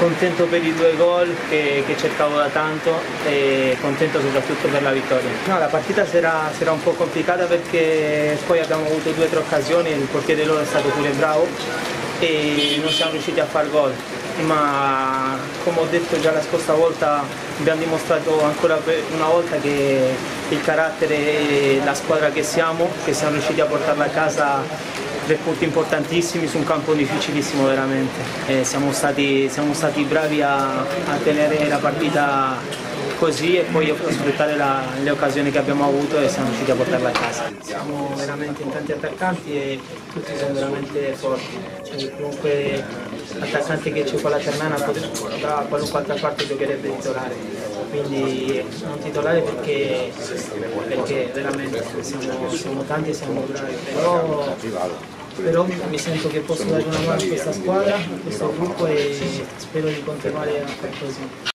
Contento per i 2 gol che cercavo da tanto e contento soprattutto per la vittoria. No, la partita sarà un po' complicata perché poi abbiamo avuto 2 o 3 occasioni, il portiere loro è stato pure bravo e non siamo riusciti a far gol. Ma come ho detto già la scorsa volta abbiamo dimostrato ancora una volta che il carattere e la squadra che siamo riusciti a portarla a casa 3 punti importantissimi su un campo difficilissimo veramente. Siamo stati bravi a tenere la partita così e poi a sfruttare le occasioni che abbiamo avuto e siamo riusciti a portarla a casa. Siamo veramente in tanti attaccanti e tutti sono veramente forti. Qualunque attaccante che c'è qua alla Ternana da qualunque altra parte giocherebbe titolare. Quindi non titolare perché veramente siamo tanti e siamo bravi. Però mi sento che posso dare una mano a questa squadra, a questo gruppo e spero di continuare a fare così.